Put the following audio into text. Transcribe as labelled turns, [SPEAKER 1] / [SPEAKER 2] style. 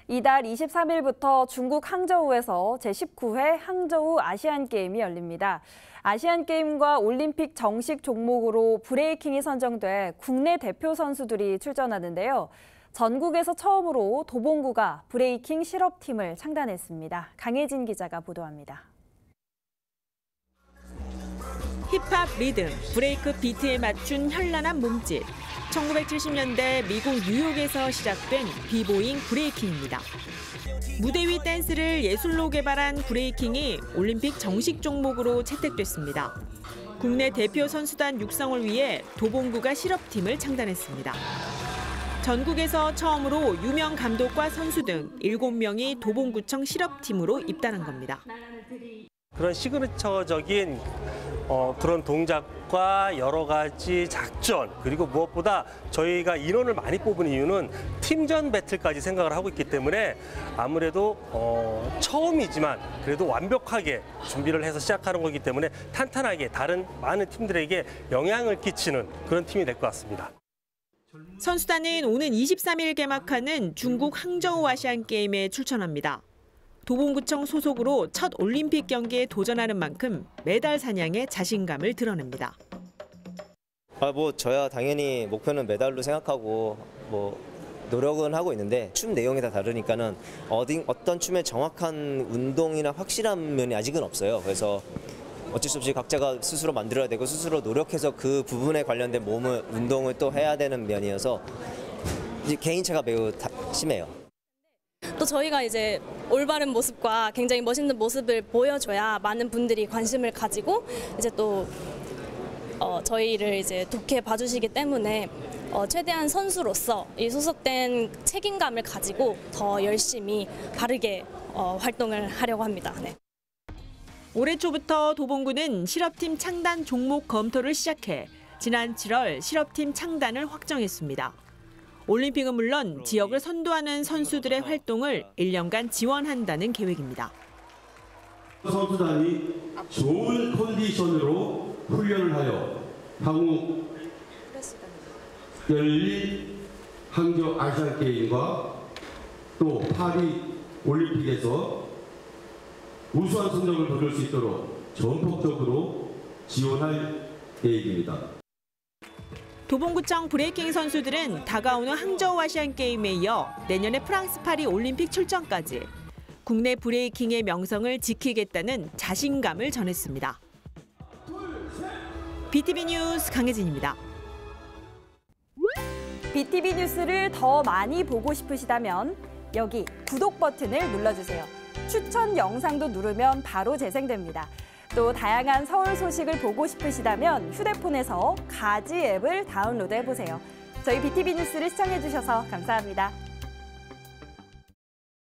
[SPEAKER 1] 이달 23일부터 중국 항저우에서 제19회 항저우 아시안게임이 열립니다. 아시안게임과 올림픽 정식 종목으로 브레이킹이 선정돼 국내 대표 선수들이 출전하는데요. 전국에서 처음으로 도봉구가 브레이킹 실업팀을 창단했습니다. 강혜진 기자가 보도합니다.
[SPEAKER 2] 힙합 리듬, 브레이크 비트에 맞춘 현란한 몸짓. 1970년대 미국 뉴욕에서 시작된 비보잉 브레이킹입니다. 무대 위 댄스를 예술로 개발한 브레이킹이 올림픽 정식 종목으로 채택됐습니다. 국내 대표 선수단 육성을 위해 도봉구가 실업팀을 창단했습니다. 전국에서 처음으로 유명 감독과 선수 등 7명이 도봉구청 실업팀으로 입단한 겁니다.
[SPEAKER 3] 그런 시그니처적인 그런 동작과 여러 가지 작전, 그리고 무엇보다 저희가 인원을 많이 뽑은 이유는 팀전 배틀까지 생각을 하고 있기 때문에 아무래도 처음이지만 그래도 완벽하게 준비를 해서 시작하는 거기 때문에 탄탄하게 다른 많은 팀들에게 영향을 끼치는 그런 팀이 될 것 같습니다.
[SPEAKER 2] 선수단은 오는 23일 개막하는 중국 항저우 아시안게임에 출전합니다. 도봉구청 소속으로 첫 올림픽 경기에 도전하는 만큼 메달 사냥에 자신감을 드러냅니다.
[SPEAKER 4] 저야 당연히 목표는 메달로 생각하고 노력은 하고 있는데 춤 내용이 다 다르니까는 어떤 춤의 정확한 운동이나 확실한 면이 아직은 없어요. 그래서 어쩔 수 없이 각자가 스스로 만들어야 되고 스스로 노력해서 그 부분에 관련된 운동을 또 해야 되는 면이어서 개인차가 매우 심해요.
[SPEAKER 5] 또 저희가 이제 올바른 모습과 굉장히 멋있는 모습을 보여줘야 많은 분들이 관심을 가지고 이제 또 저희를 이제 좋게 봐주시기 때문에 최대한 선수로서 이 소속된 책임감을 가지고 더 열심히 바르게 활동을 하려고 합니다. 네.
[SPEAKER 2] 올해 초부터 도봉구는 실업팀 창단 종목 검토를 시작해 지난 7월 실업팀 창단을 확정했습니다. 올림픽은 물론 지역을 선도하는 선수들의 활동을 1년간 지원한다는 계획입니다.
[SPEAKER 6] 선수단이 좋은 컨디션으로 훈련을 하여 향후 열릴 항저우 아시안게임과 또 파리 올림픽에서 우수한 성적을 거둘 수 있도록 전폭적으로 지원할 계획입니다.
[SPEAKER 2] 도봉구청 브레이킹 선수들은 다가오는 항저우 아시안게임에 이어 내년에 프랑스 파리 올림픽 출전까지 국내 브레이킹의 명성을 지키겠다는 자신감을 전했습니다. BTV 뉴스 강혜진입니다.
[SPEAKER 1] BTV 뉴스를 더 많이 보고 싶으시다면 여기 구독 버튼을 눌러주세요. 추천 영상도 누르면 바로 재생됩니다. 또 다양한 서울 소식을 보고 싶으시다면 휴대폰에서 가지 앱을 다운로드해보세요. 저희 BTV 뉴스를 시청해주셔서 감사합니다.